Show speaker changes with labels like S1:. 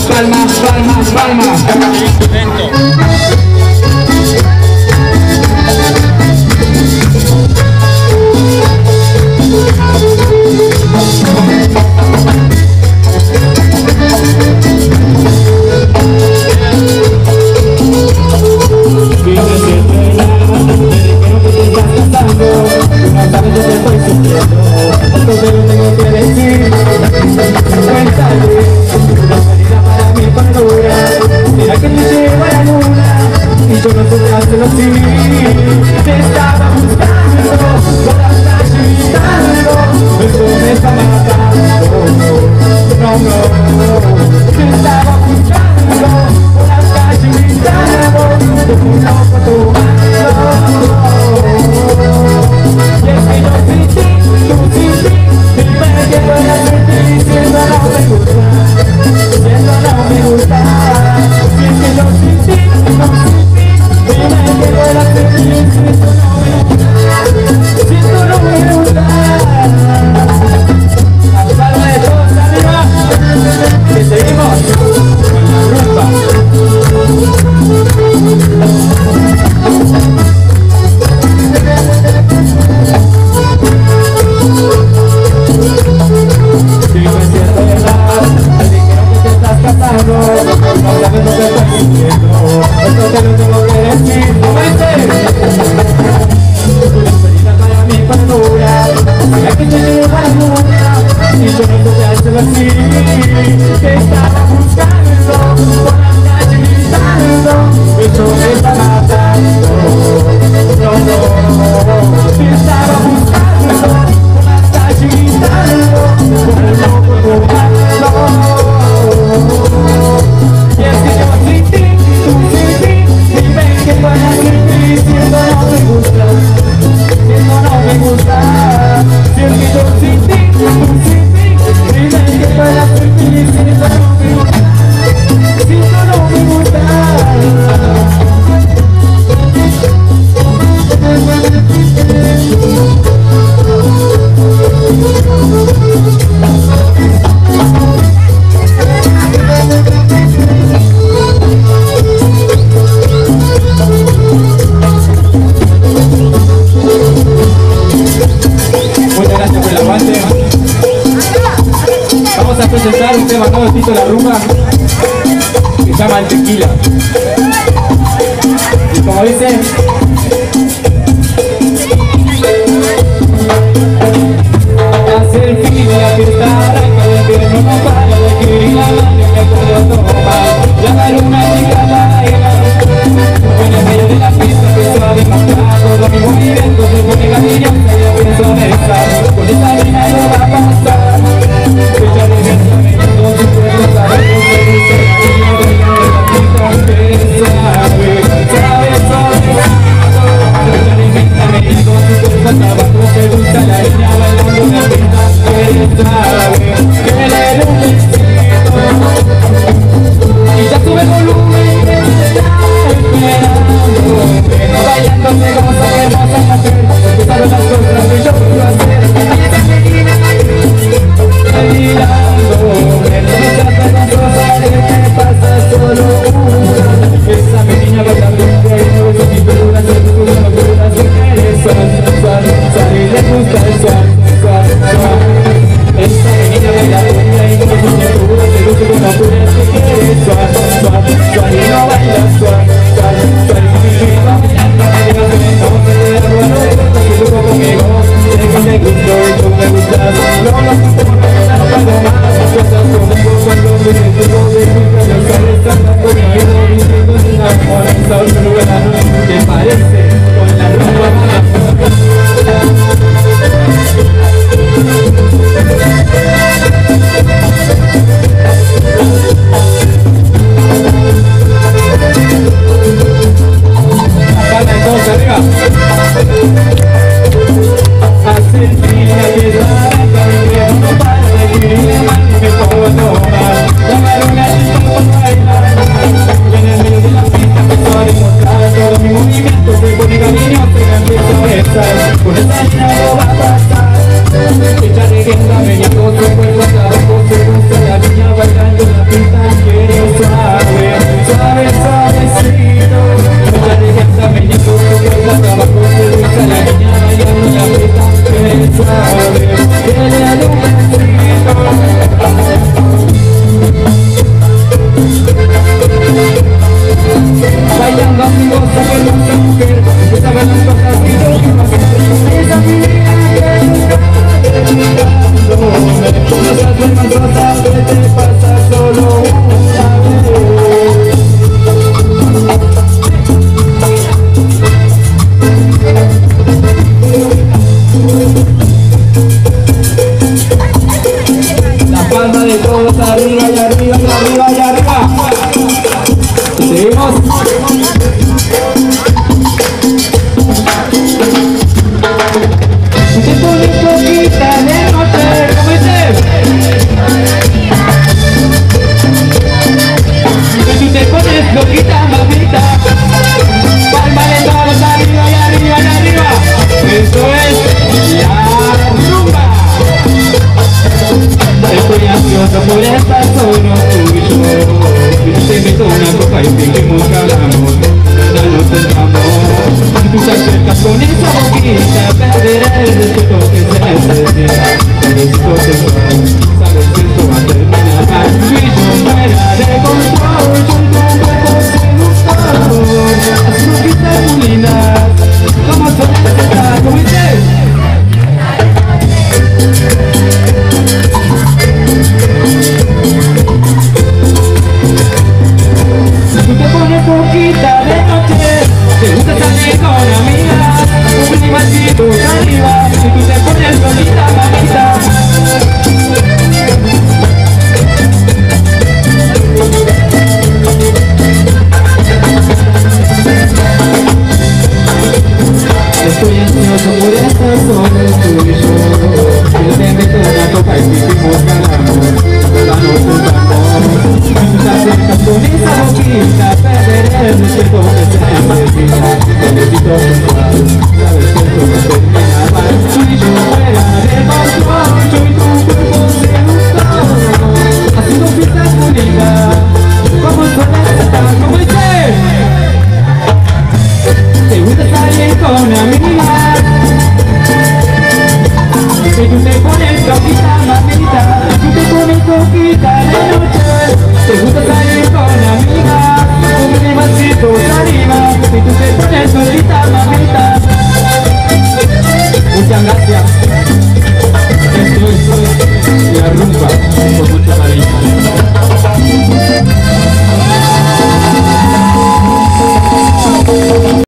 S1: palmas, palmas, palmas.
S2: presentar un tema nuevo de Tito La Rumba que se llama El Tequila. Y como dice, hace el fin de la fiesta arranca de invierno, no para de escribir la mano que puedo tomar. Llama una chica a bailar en el medio de la pista, empezó a demostrar todo mi movimiento, se pone cariñosa y yo pienso en estar con esa mina no va a pasar. Ella de esa mina no se puede saber cómo se dice la niña de la pista que sabe sobre ella le inventa medio con su cuerpo hasta abajo, se gusta la niña bailando una pista que sabe que le da un besito y ya sube el volumen que se está esperando, bailando se goza que hermosa la mujer, empezaron las cosas que yo puedo hacer. Mirando, esa vergonzosa me pasa solo una. Esa mi niña bailando y no es mi figura, se descubre la figura, se quiere suar, y le gusta el suar. Esa mi niña bailando y no es mi figura, se descubre la figura, se quiere suar, y no baila suar, y mi vida bailando, me digas que no se puede robar, no importa si tú conmigo, sé que te gusto y tú me gustas, no cuando más cosas conmigo, cuando me siento de mi cabeza sale cantando mi oído diciendo sin amor en esa lugar que parece con la rumba más. La palma de todos arriba. Hace el frío que arranca mi invierno, no para de escribirle mal y me pongo a tomar. Llamar una chica para bailar en el medio de la pista empezó a demostrar todo mi movimiento, se pone cariñoso y me empiezo a besar. Con esa niña no va a pasar. Ella regresa, venía con su cuerpo hasta abajo, se gusta la niña bailando en la pista, quiere estar solo tú y yo. Y te meto una copa y seguimos hablando, ya nos sentamos. Si tú te acercas con esa boquita, perderé el respeto que se necesita. El besito sensual, sabes que esto va a terminar.